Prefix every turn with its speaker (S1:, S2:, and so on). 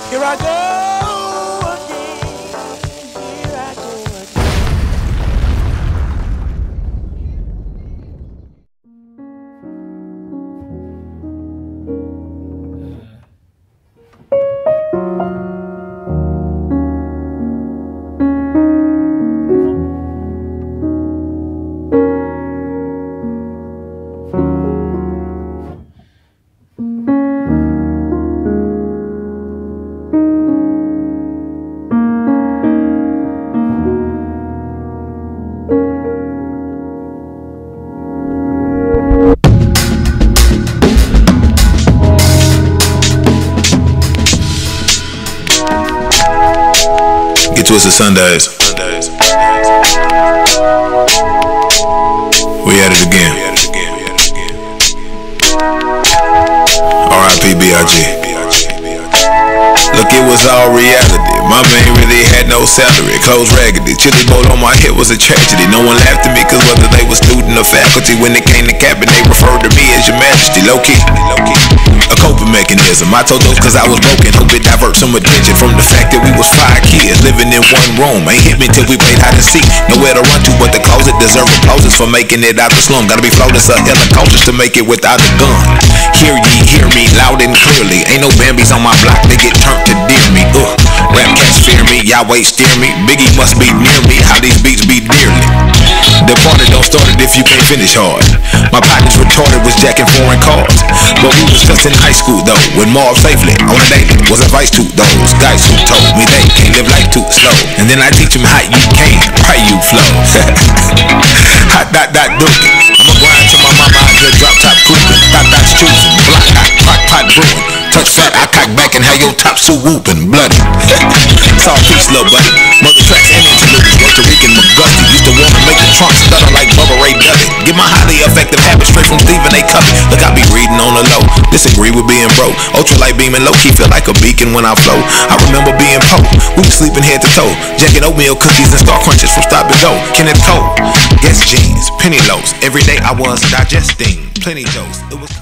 S1: Here I go again. Here I go
S2: Twisted Sundays. We at it again. R.I.P. B.I.G. Look, it was all reality. My man really had no salary. Clothes raggedy. Chili bowl on my head was a tragedy. No one laughed at me cause whether they were student or faculty, when it came to capping, they referred to me as your majesty. Low key. A coping mechanism. I told those cause I was broken. Hope it divert some attention from the fact that we was 5 kids living in one room. Ain't hit me till we played hide and seek. Nowhere to run to but the closet. Deserve applauses for making it out the slum. Gotta be floating so hella cautious to make it without a gun. Hear ye, hear me loud and clearly. Ain't no Bambies on my block, they get turned to dear me. Rap cats fear me, Yahweh steer me. Biggie must be near me, how these beats be dearly. The party don't start it if you can't finish hard. My partners retarded was jacking foreign cars. But we was just in high school though, with Marv safely on a date. Was advice to those guys who told me they can't live life too slow. And then I teach them how you can, how you flow. Hot dot dot dookie. I'ma grind to my mama out here drop top cooking. Dot dots choosing, block hot, crock pot brewing. Touch fat, I cock back and have your top suit whooping bloody. Saw peace, little buddy. Mother tracks and interludes. Puerto Rican McGusty used to wanna make the trunk stutter like Bubba Ray Dudley. Get my highly effective habits straight from Stephen A. Covey. Look, I be reading on the low. Disagree with being broke. Ultralight beaming low key, feel like a beacon when I flow. I remember being poor. We was sleeping head to toe, jacking oatmeal cookies and star crunches from stop and go. Kenneth Cole, Guess jeans, penny loaves. Every day I was digesting plenty dose. It was